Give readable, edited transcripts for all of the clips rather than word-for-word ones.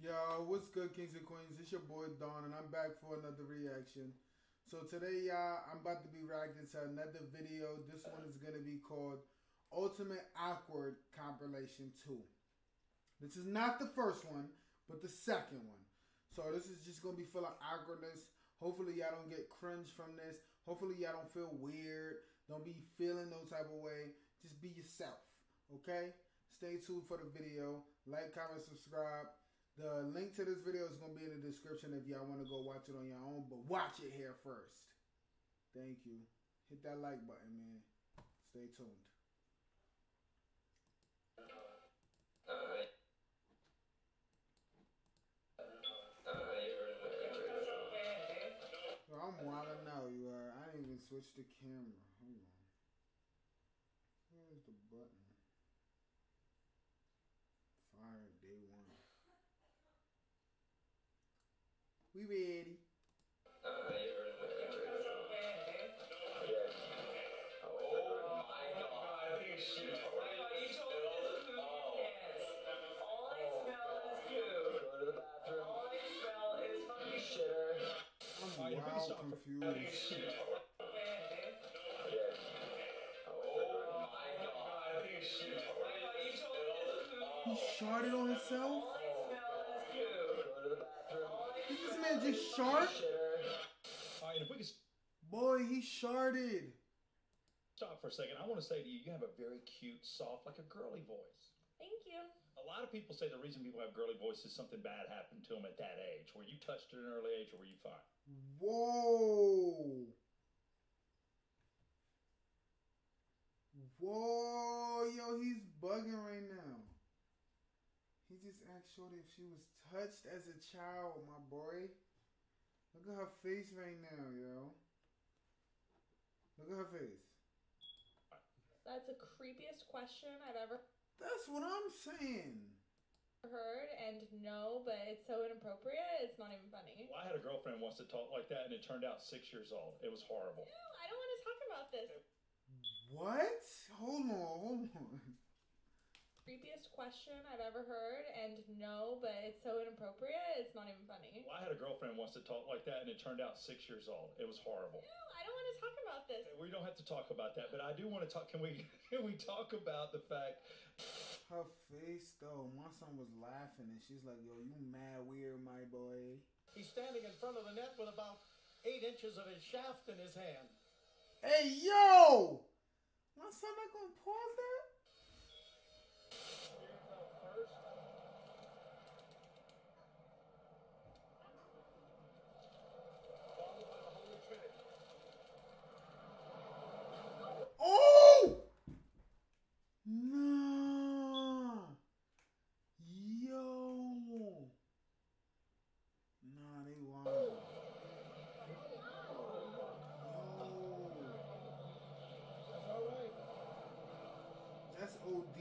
Yo, what's good, kings and queens? It's your boy Dawn, and I'm back for another reaction. So today, y'all, I'm about to be reacting to another video. This one is gonna be called Ultimate Awkward Compilation 2. This is not the first one, but the second one. So this is just gonna be full of awkwardness. Hopefully y'all don't get cringe from this. Hopefully y'all don't feel weird. Don't be feeling no type of way. Just be yourself, okay? Stay tuned for the video. Like, comment, subscribe. The link to this video is going to be in the description if y'all want to go watch it on your own. But watch it here first. Thank you. Hit that like button, man. Stay tuned. Yo, I'm wilding out, you are. I didn't even switch the camera. Hold on. Where's the button? Fire day one. We ready. I'm wild confused. He sharted on himself? Did this man just shart? Alright, if we could Boy, he sharted. stop for a second, I want to say to you, you have a very cute, soft, like a girly voice. Thank you. A lot of people say the reason people have girly voices is something bad happened to them at that age. Were you touched at an early age, or were you fine? Whoa. Whoa, yo, he's bugging right now. He just asked Shorty if she was touched as a child, my boy. Look at her face right now, yo. Look at her face. That's the creepiest question I've ever That's what I'm saying. heard, and no, but it's so inappropriate, it's not even funny. Well, I had a girlfriend once that talked like that, and it turned out 6 years old. It was horrible. No, I don't want to talk about this. What? Hold on. Creepiest question I've ever heard, and no, but it's so inappropriate, it's not even funny. Well, I had a girlfriend once that talked like that, and it turned out 6 years old. It was horrible. No, I don't want to talk about this. We don't have to talk about that, but I do want to talk. Can we talk about the fact? Her face, though. My son was laughing, and she's like, yo, you mad weird, my boy. He's standing in front of the net with about 8 inches of his shaft in his hand. Hey, yo! My son not gonna pause that? Oh! Nah. Yo. Nah, they lying. That's OD.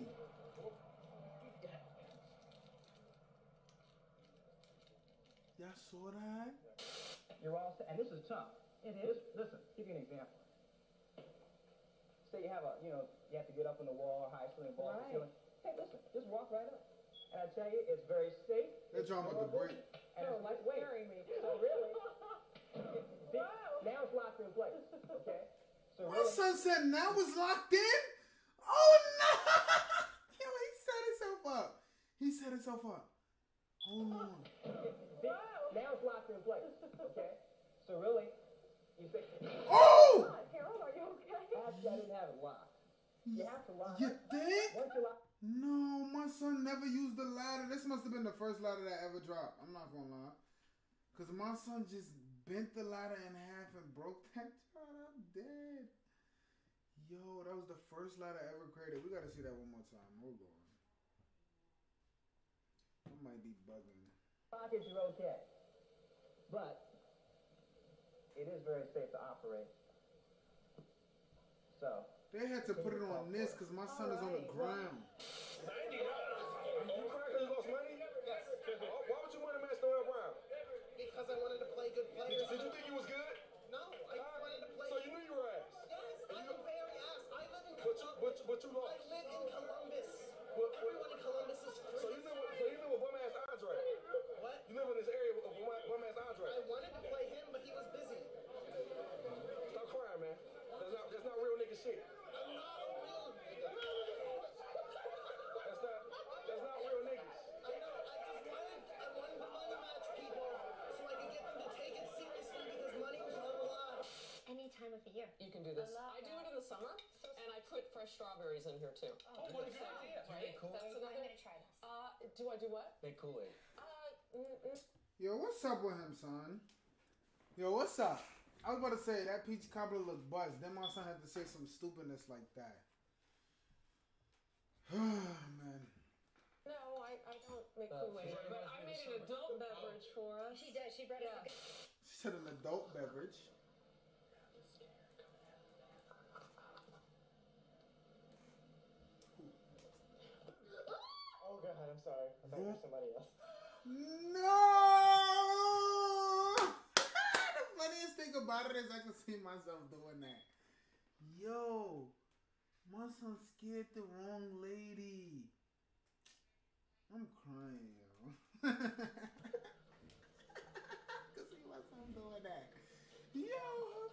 Y'all saw that? You're all set, and this is tough. It is. Listen, give you an example. Say you have you have to get up on the wall, high ceiling, ball the Right. ceiling. Hey, listen, just walk right up. And I tell you, it's very safe. They're talking about the break. And it's lightweight. So really, now it's locked in place. Okay. So My really, son said now it's locked in? Oh no! Yo, he set himself up. He set himself up. Hold on. now it's locked in place. Okay. So really, you say, Oh! Harold, are you okay? actually, I didn't have it locked. You have to lock You it. think? Once you lock. No, my son never used the ladder. This must have been the first ladder that ever dropped. I'm not gonna lie. Cause my son just bent the ladder in half and broke that child. I'm dead. Yo, that was the first ladder ever created. We gotta see that one more time. Hold on. I might be bugging. Lock it, you're okay. But it is very safe to operate. So. They had to put it on this because my son is on the ground. $90. You cry because you lost money? Yes. Why would you want to mess Noel Brown? Because I wanted to play good players. Did you think you was good? No, I wanted to play. So you knew you were ass? Yes, I am very ass. I live in But you lost. I live in Columbus. But, Everyone in Columbus is free. so you knew what bum ass Andre? a year. You can do this. I love I do that. it in the summer, and I put fresh strawberries in here too. Oh, what a good idea. Right? That's I'm another. gonna try this. Do I do what? Make Kool-Aid. Yo, what's up with him, son? Yo, what's up? I was about to say that peach cobbler looked buzzed. Then my son had to say some stupidness like that. Man. No, I don't make Uh, Kool-Aid, very but much I in made the an summer. adult beverage for us. She does. She brought Yeah. us She said an adult beverage. Oh God, I'm sorry. I thought you were somebody else. No! The funniest thing about it is I can see myself doing that. Yo, my son scared the wrong lady. I'm crying, yo. I can see my son doing that. Yo.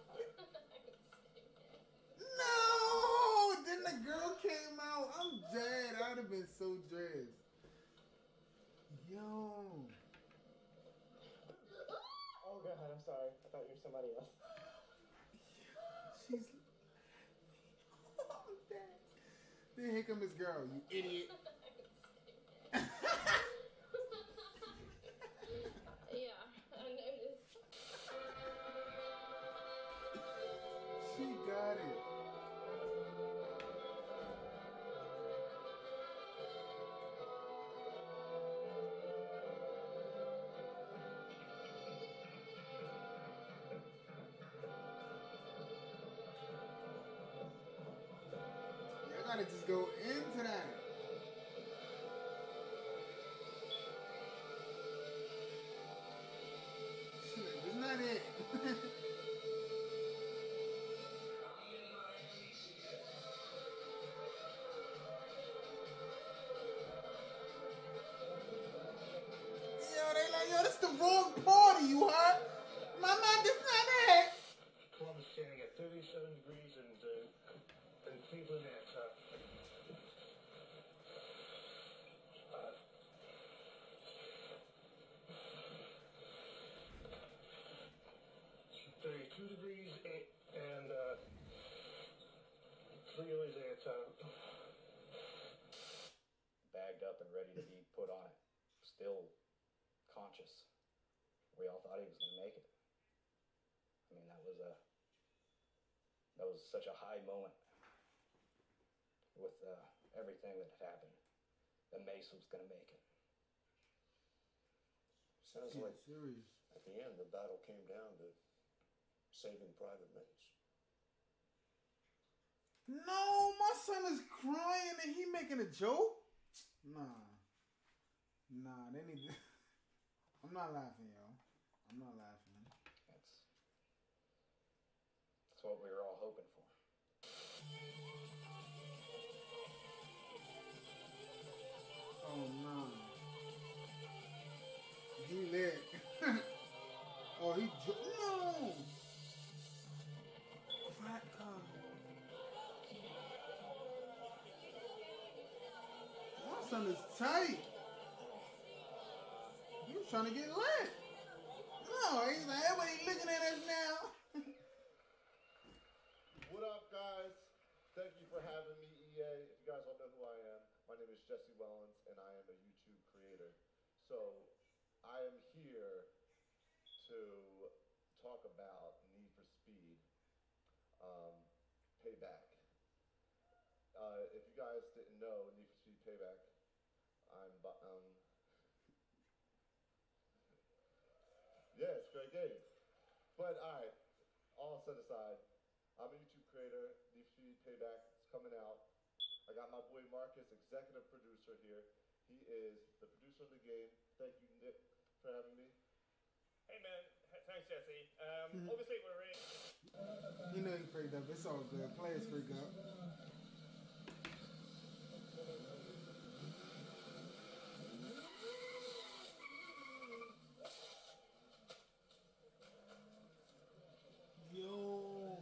No! Then the girl came out. I'm dead. I would have been so dressed. Yo. Oh God, I'm sorry. I thought you were somebody else. She's. I'm dead. Then here come this girl, you idiot. Yeah, I noticed. She got it. Y'all gotta just go into that. Shit, that's not it. Yo, they like, yo, this the wrong party, you heard? Mama, this not it. Club is standing at 37 degrees and Cleveland at 32 degrees and Rio is at Bagged up and ready to be put on it. Still conscious. We all thought he was going to make it. I mean, that was such a high moment with everything that had happened. The Mace was going to make it. sounds Yeah, like serious. at the end the battle came down to saving Private Mace. No, my son is crying and he making a joke? Nah. Nah, they need to. I'm not laughing, yo. I'm not laughing. That's what we were all hoping for. Oh, no. He lit. Oh, he. No! Fat car. My son is tight. He was trying to get lit. No, he's like, everybody looking at us now. What up, guys? Thank you for having me, EA. If you guys don't know who I am, my name is Jesse Wellens, and I am a YouTube creator. So, I am here to talk about Need for Speed Payback. If you guys didn't know, Need for Speed Payback, yeah, it's a great game. But, alright, all set aside, I'm a YouTube creator. Need for Speed Payback is coming out. I got my boy Marcus, executive producer here. He is the producer of the game. Thank you, Nick, for having me. Hey man, thanks Jesse. Obviously we're really... You know he freaked up. It's all good. Players freak up. Yo.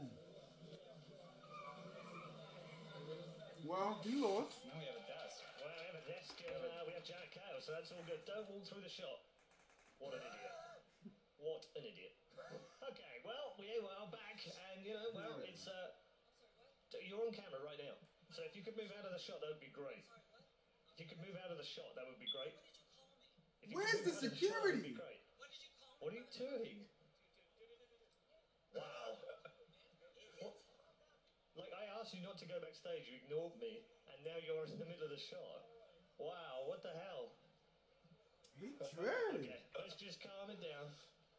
Well, he lost. Now we have a desk. Well, we have a desk and we have Jack Cow, so that's all good. Don't walk through the shop. What an idiot. What an idiot. Okay, well, we are back, and, you know, well, it's, you're on camera right now. So if you could move out of the shot, that would be great. If you could move out of the shot, that would be great. If you Where's could the move out of the shot, that would security? be great. What are you doing? Wow. What? Like, I asked you not to go backstage, you ignored me, and now you're in the middle of the shot. Wow, what the hell? He tripped. Okay, let's just calm it down.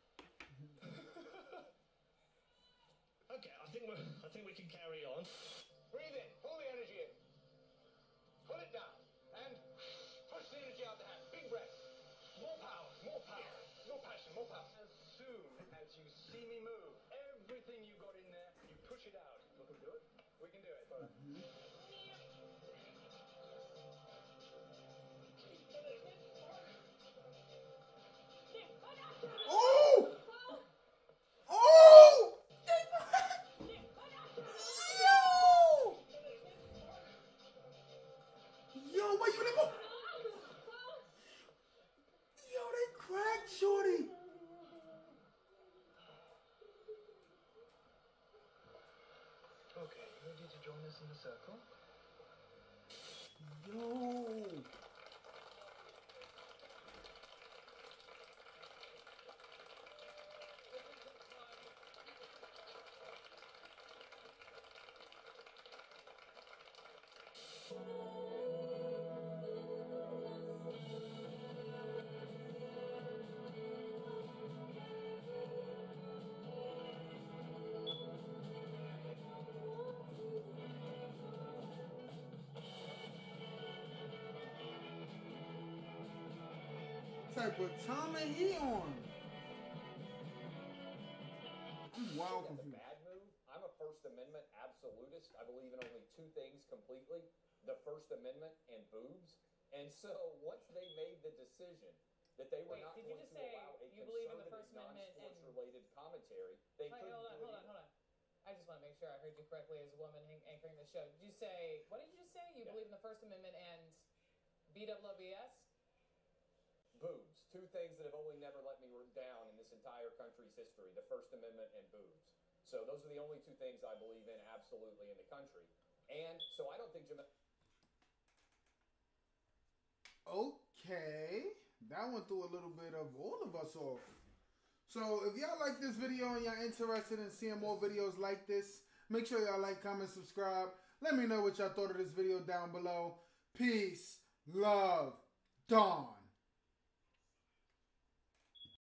Okay, I think we can carry on. Breathe in. Pull the energy in. Pull it down. And push the energy out the hand. Big breath. More power. More power. More passion. More power. As soon as you see me move, everything you got in there, you push it out. We can do it. We can do it, brother. Oh! Oh! Yo! Yo, why you never? Yo, they cracked Shorty. Okay, ready to join us in the circle? Yo. Type of timing he on? I'm wild The confused. bad move. I'm a First Amendment absolutist. I believe in only two things completely: the First Amendment and boobs. And so once they made the decision that they were Wait, not did you going just to say allow a you believe in the conservative, First Amendment and- non-sports related commentary, they Wait, couldn't hold do on. I just want to make sure I heard you correctly as a woman anchoring the show. Did you say, what did you just say? You Yeah. believe in the First Amendment and BWBS? boobs. Two things that have only never let me down in this entire country's history: the First Amendment and boobs. So those are the only two things I believe in absolutely in the country. And so I don't think Okay, that one threw a little bit of all of us off. So if y'all like this video and y'all interested in seeing more videos like this, make sure y'all like, comment, subscribe. Let me know what y'all thought of this video down below. Peace, love, Dawn.